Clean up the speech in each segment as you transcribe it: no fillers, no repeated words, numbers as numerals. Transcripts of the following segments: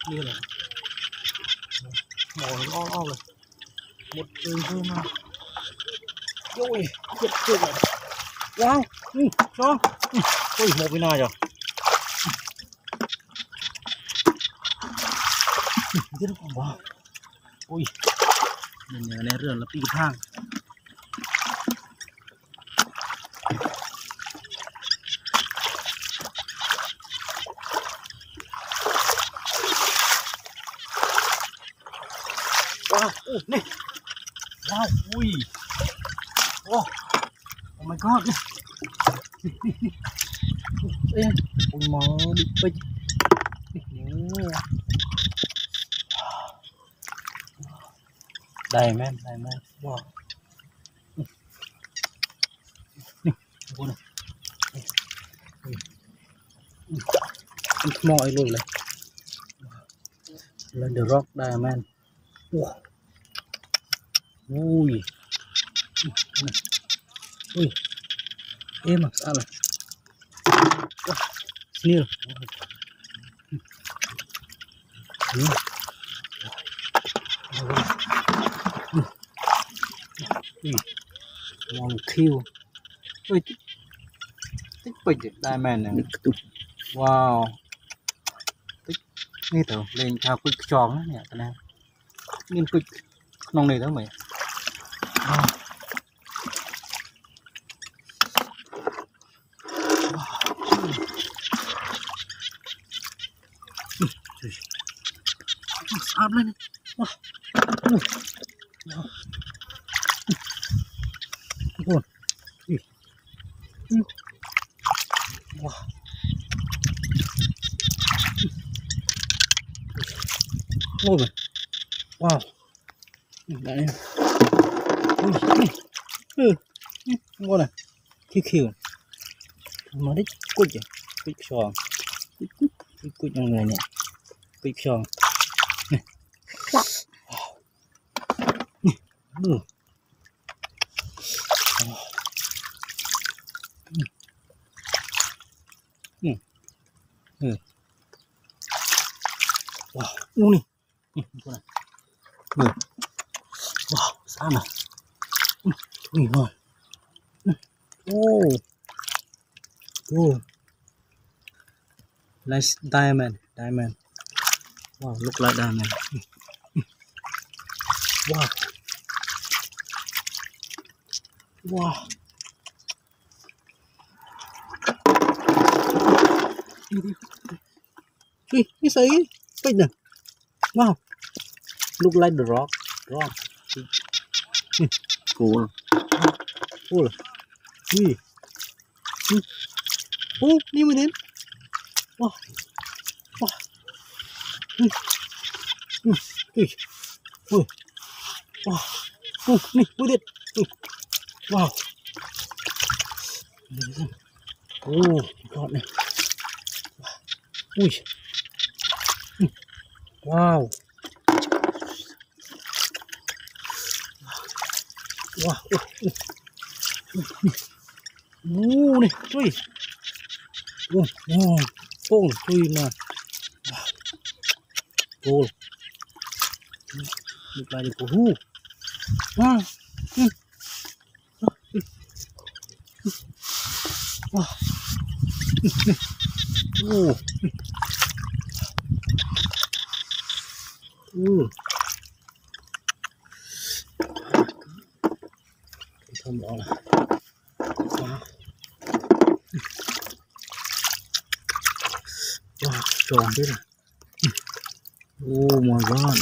Như là mỏ nó lo rồi. Một người thôi mà. Ôi, chết chết rồi. Wow, cho. Ôi, một bên nào rồi. Rất là wow. Ôi, nhìn này rất là pi thang. Wow, này. Wow, ui. Oh, oh my god. Ê, ôi mà bị bịch. Đây men. Wow. Cô này. Mọi luôn này. Lên the rock diamond. Wow. Ui. Ui. Em mà sao này. Snail. Long kill. Ui. Tích bịch diamond này. Wow. Tích nghe thử lên theo bịch tròn á nè, cái này. Nghiên bịch nòng này đó mày. Áp lên. Wow. Wow. Ôi mày. Wow. Đấy. Ngon này. Khiêu. Mà đích cút vậy. Big sòn. Cút trong người nè. Big sòn. Wow, ui con này. Wow, sao này. Ui rồi. Oh. Nice diamond. Wow, look like diamond. Wow. Ui, cái gì? Big nè. Wow. Look like the rock. Cool. Ui. Đi mới đến. Wow. Này, mới đến. Wow. God này. Ui. Wow. Này, chui. Phôn chui mà. Cool. Được lại được của hu. Wow. Không rõ là wow, tròn thế này. Oh my god.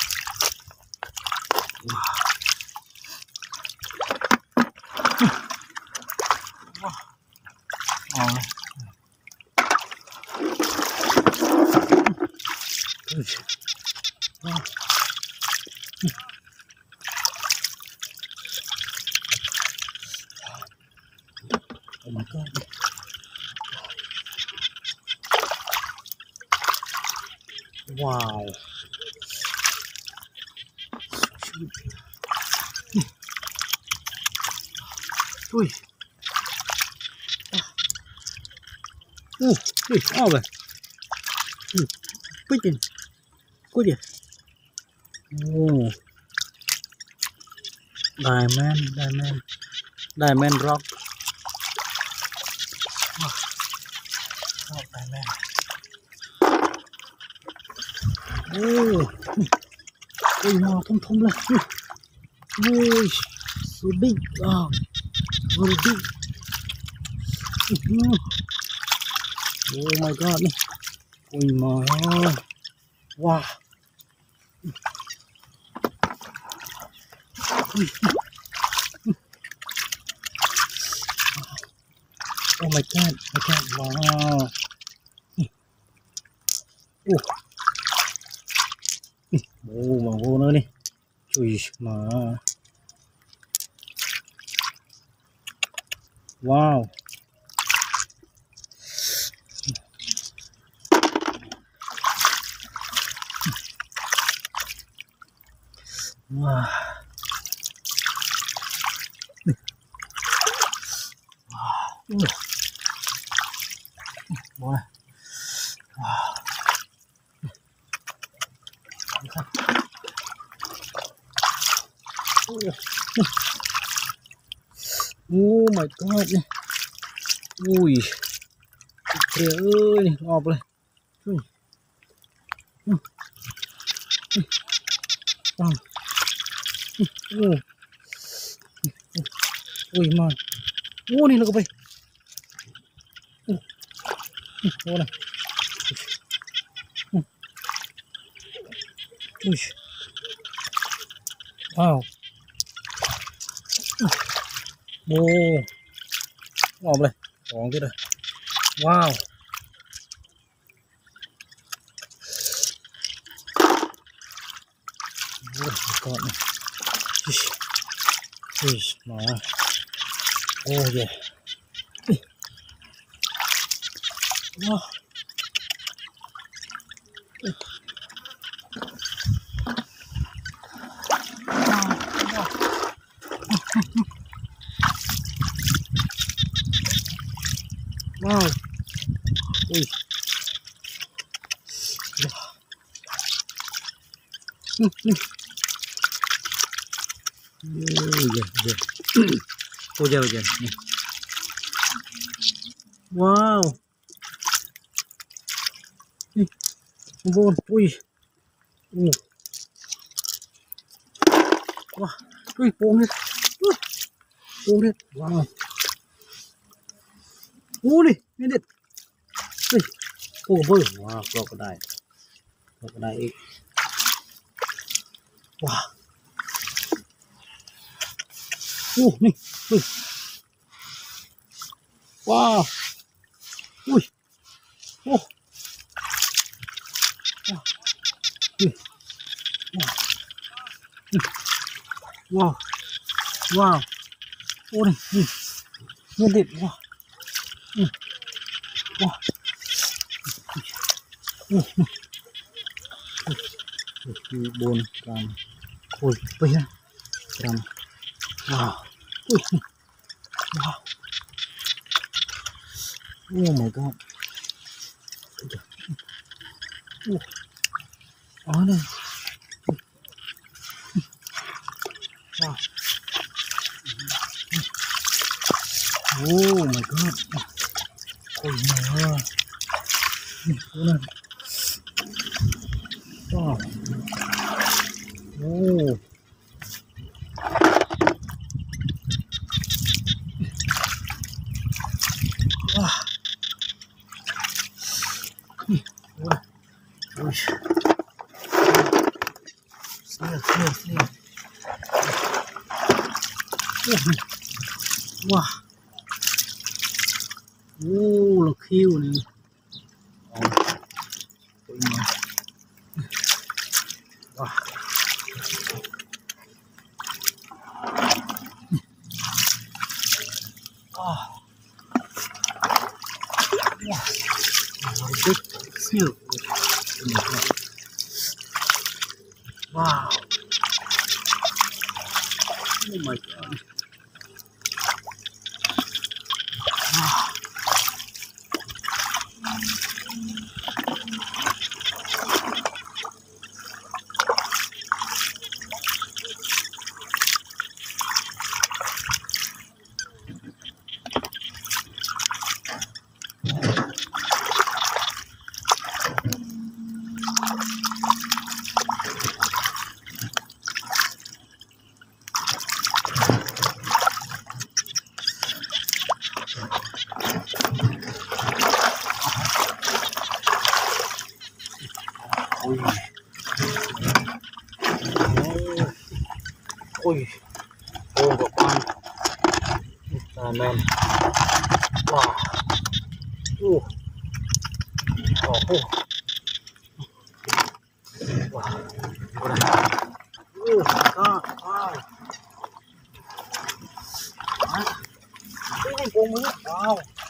Oh my god. Wow. Ui. Ui, ao về. Bích Có gì? Oh, diamond rock. Rock diamond. Oh, ôi nào thông thông lên. Ôi, so big. Wow, very big. Oh my god. Ôi mà. Wow. Oh my god, wow. Mà vô nữa đi. Ui mà. Wow. Wow. Wow. Oh my god. Ui. Trời ơi, ngọt lên. Ui mà. Ô này nó có bay. Ô này. Ui. Wow. Ô. Ngọt lên. Còn cái đây. Wow. Con này. Ui mà. Oh yeah. Wow. Wow. Ui. Cô giờ kìa. Wow. Vô. Ui. Wow. Ui, buông đi. Buông đi. Wow. Buông đi. Nghe đi. Ui. Cô bơi. Wow, crocodile. Crocodile. Wow. Nè. Ui. Wow. Ui. Oh. Wow. Ui. Wow. Wow. Ô này. Nhìn đi. Wow. Wow. Buồn cầm. Ôi, bây giờ. Cầm. Wow. Ui. Wow. Oh my god. Ở đây. Wow. Oh my god. Ôi mẹ. Wow. Oh. Wow. Ui. Snail. Wow. Là khiêu này. Wow. Big snail. Wow. Oh my god. ui ui ôi của con à men wow wow wow wow wow wow